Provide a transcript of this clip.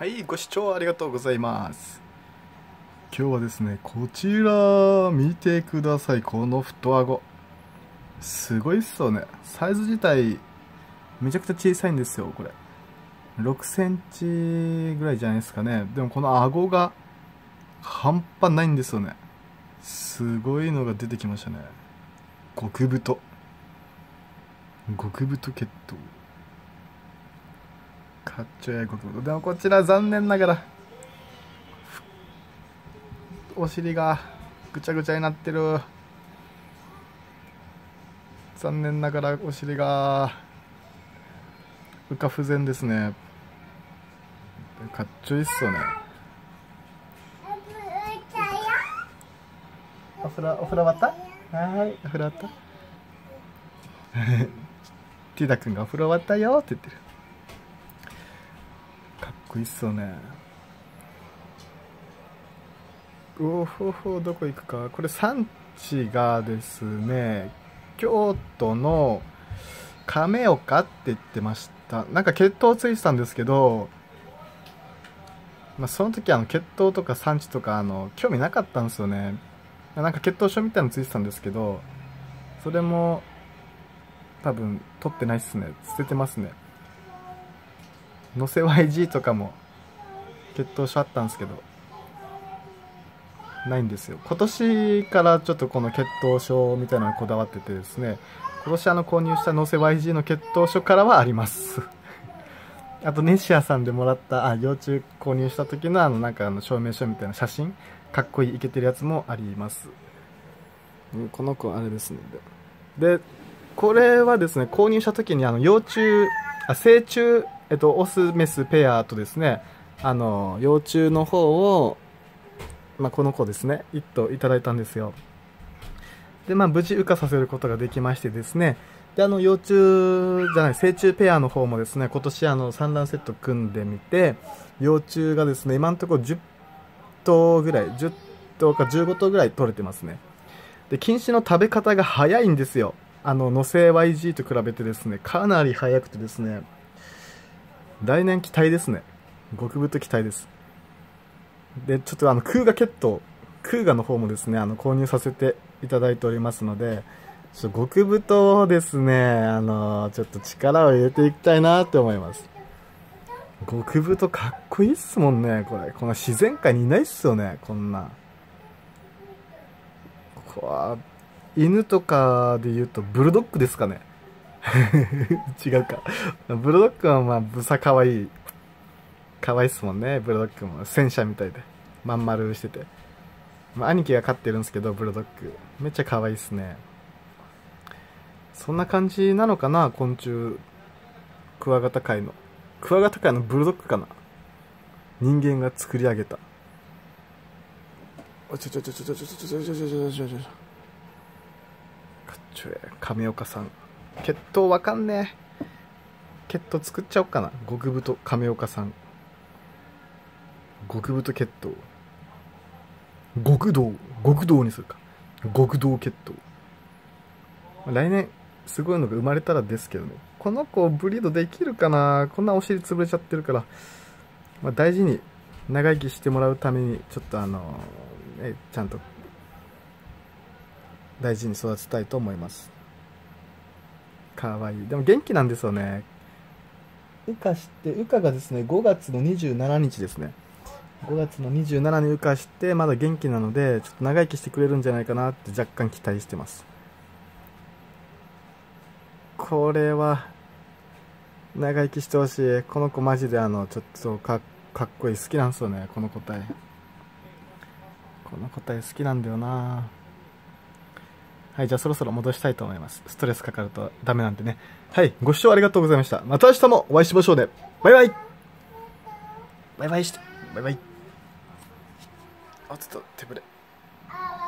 はい、ご視聴ありがとうございます。今日はですね、こちら見てください。この太あご。すごいっすよね。サイズ自体めちゃくちゃ小さいんですよ、これ。6センチぐらいじゃないですかね。でもこの顎が半端ないんですよね。すごいのが出てきましたね。極太。極太血統。かっちょやい極太。でもこちら残念ながらお尻がぐちゃぐちゃになってる。残念ながらお尻が羽化不全ですね。かっちょいいっすよね。お風呂終わった？はい、お風呂終わったティダ君がお風呂終わったよって言ってる。かっこいいっすよね。おほほ、どこ行くか。これ産地がですね、京都の亀岡って言ってました。なんか血統ついてたんですけど、その時血統とか産地とか興味なかったんですよね。なんか血統書みたいなのついてたんですけど、それも多分取ってないっすね。捨ててますね。のせ YG とかも血統書あったんですけどないんですよ。今年からちょっとこの血統書みたいなのにこだわっててですね、今年購入したのせ YG の血統書からはありますあとネシアさんでもらった幼虫購入した時のなんか証明書みたいな写真、かっこいいイケてるやつもあります。この子あれですね。でこれはですね、購入した時に幼虫成虫、オスメスペアとですね、幼虫の方を、この子ですね1頭いただいたんですよ。で無事羽化させることができましてですね、で幼虫じゃない成虫ペアの方もですね、今年産卵セット組んでみて、幼虫がですね今のところ10頭ぐらい、10頭か15頭ぐらい取れてますね。で菌糸の食べ方が早いんですよ。のせ YG と比べてですね、かなり早くてですね、来年期待ですね。極太期待です。でちょっとクーガ血統、クーガの方もですね購入させていただいておりますので、ちょっと極太をですねちょっと力を入れていきたいなって思います。極太かっこいいっすもんね。この自然界にいないっすよね、こんな。ここ犬とかで言うとブルドッグですかね違うか。ブルドッグはブサかわいい。かわいいっすもんね。ブルドッグも戦車みたいでまん丸してて、兄貴が飼ってるんですけど、ブルドッグめっちゃかわいいっすね。そんな感じなのかな、昆虫。クワガタ界のブルドッグかな、人間が作り上げた。かっちょええ亀岡さん。血統わかんねえ。血統作っちゃおっかな。極太亀岡さん。極太血統。極道にするか。極道血統。来年すごいのが生まれたらですけどね。この子ブリードできるかな。こんなお尻潰れちゃってるから、大事に長生きしてもらうためにちょっとちゃんと大事に育てたいと思います。かわいい。でも元気なんですよね。羽化がですね5月の27日ですね。5月の27に羽化してまだ元気なので、ちょっと長生きしてくれるんじゃないかなって若干期待してます。これは長生きしてほしい。この子マジでちょっとかっこいい。好きなんですよね、この個体。この個体好きなんだよな。はい、じゃあそろそろ戻したいと思います。ストレスかかるとダメなんでね。はい、ご視聴ありがとうございました。また明日もお会いしましょうね。バイバイ。バイバイして。バイバイ。ちょっと手ぶれ。